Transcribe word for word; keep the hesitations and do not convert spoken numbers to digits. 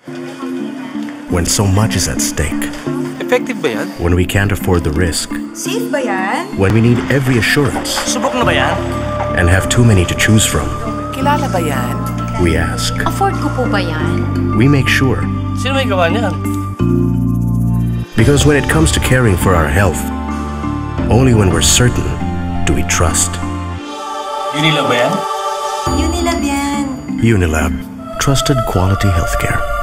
When so much is at stake. Effective ba yan? When we can't afford the risk. Safe ba yan? When we need every assurance. Subok na ba yan? And have too many to choose from. Kilala ba yan? We ask. Afford ko po ba yan? We make sure. Sino may gawa niyan? Because when it comes to caring for our health, only when we're certain do we trust. Unilab ba yan? Unilab yan. Unilab. Trusted quality healthcare.